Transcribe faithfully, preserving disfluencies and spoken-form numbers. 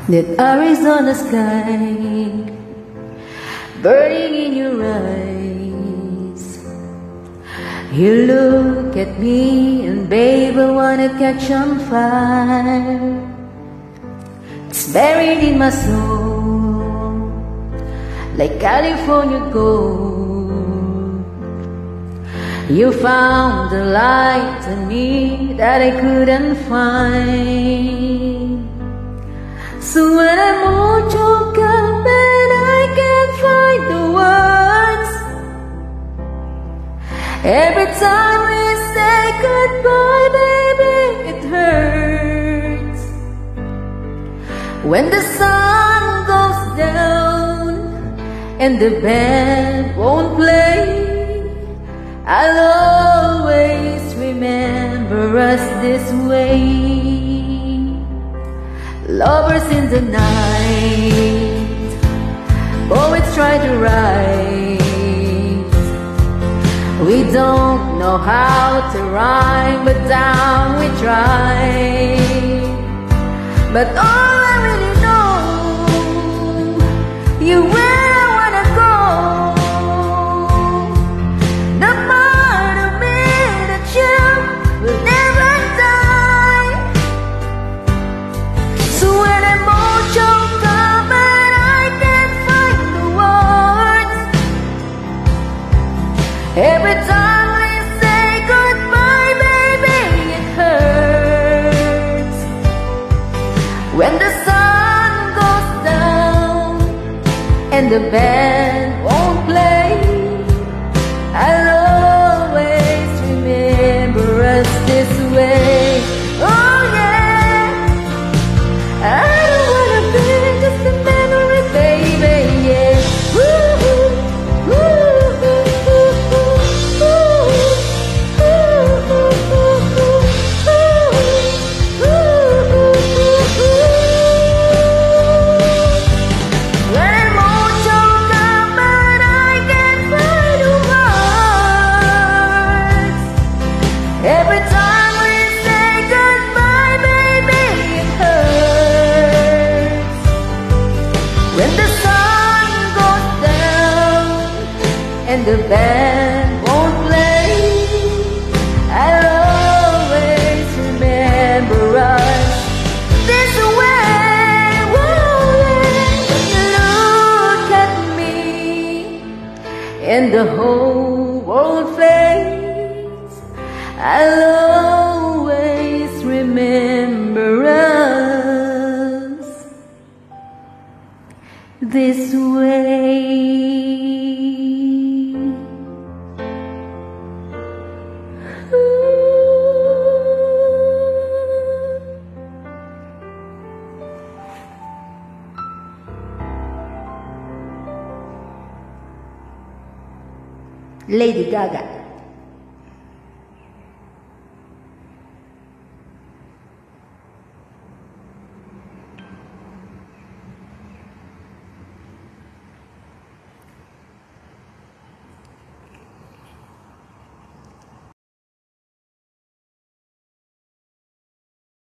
That Arizona sky burning in your eyes. You look at me and babe, I wanna catch on fire. It's buried in my soul like California gold. You found the light in me that I couldn't find. So when I'm all choked up and I can't find the words, every time we say goodbye, baby, it hurts. When the sun goes down and the band won't play, I'll always remember us this way. Lovers in the night, poets try to write. We don't know how to rhyme, but down we try. But all I really know, you where I wanna go. The part of me that you will never die. So when I'm all choked up and I can't find the words, every time we say goodbye, baby, it hurts. When the sun goes down and the band won't play, I'll always remember us this way. Oh yeah, I don't wanna be just a memory, baby, yeah. Woo, woo, woo, when I'm all choked up and I can't find the words, every time we say goodbye, baby, it hurts. When the sun goes down and the band won't play, I'll always remember us this way. Whoa, you look at me and the whole world fades. I'll always remember us this way. Lady Gaga.